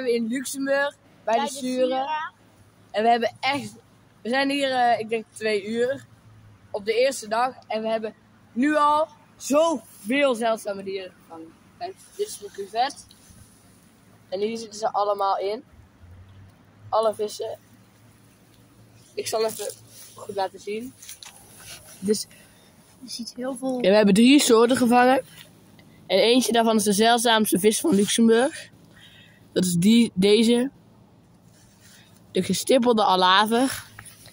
zijn we in Luxemburg, bij de Suren. En we zijn hier, ik denk 2 uur, op de eerste dag. En we hebben nu al zoveel zeldzame dieren gevangen. Kijk, dit is mijn cuvet. En hier zitten ze allemaal in. Alle vissen. Ik zal even goed laten zien. Dus, je ziet heel veel. Ja, we hebben 3 soorten gevangen. En eentje daarvan is de zeldzaamste vis van Luxemburg. Dat is deze. De gestippelde alaver.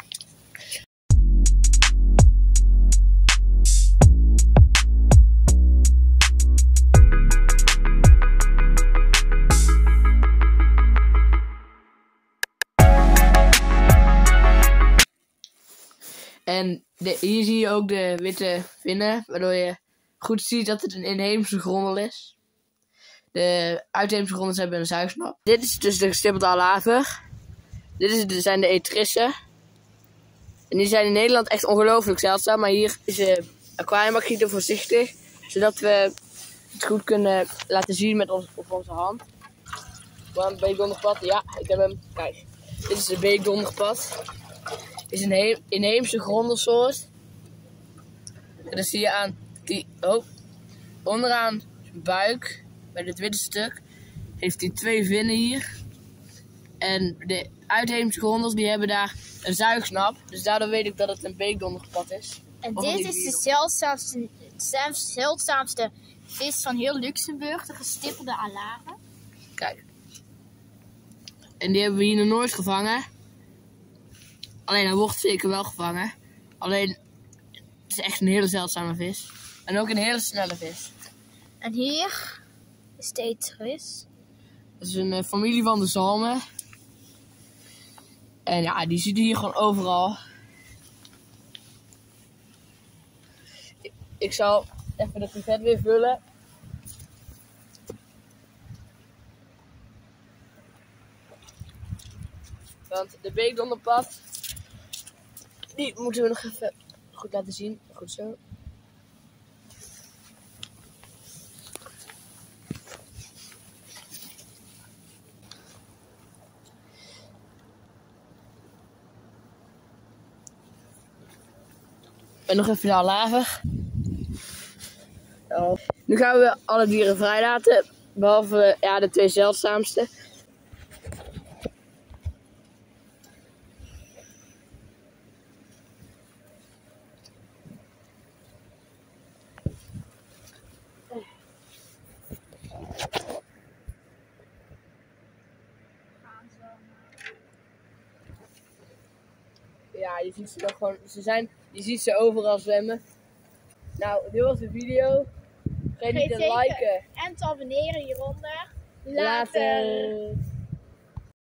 En hier zie je ook de witte vinnen, waardoor je goed ziet dat het een inheemse grondel is. De uitheemse grondels hebben een zuigsnap. Dit is dus de gestippelde alaver. Zijn de etrissen. En die zijn in Nederland echt ongelooflijk zeldzaam. Maar hier is de aquariumakrieter voorzichtig. Zodat we het goed kunnen laten zien op onze hand. Een beekdonderpad. Ja, ik heb hem. Kijk, dit is de beekdonderpad. Het is een inheemse grondelsoort. En dan zie je aan onderaan zijn buik, bij dit witte stuk, heeft hij 2 vinnen hier. En de uitheemse grondels die hebben daar een zuigsnap. Dus daardoor weet ik dat het een beekdonderpad is. En dit is de zeldzaamste vis van heel Luxemburg, de gestippelde alaver. Kijk. En die hebben we hier nog nooit gevangen. Alleen hij wordt zeker wel gevangen. Alleen het is echt een hele zeldzame vis. En ook een hele snelle vis. En hier is de etris. Dat is een familie van de zalmen. En ja, die zitten hier gewoon overal. Ik zal even de cuvet weer vullen. Want de beekdonderpad, die moeten we nog even goed laten zien. Goed zo. En nog even de alaver. Nu gaan we alle dieren vrijlaten. Behalve de 2 zeldzaamste. Ja, je ziet ze nog gewoon. Je ziet ze overal zwemmen. Nou, dit was de video. Vergeet niet te liken. En te abonneren hieronder. Later.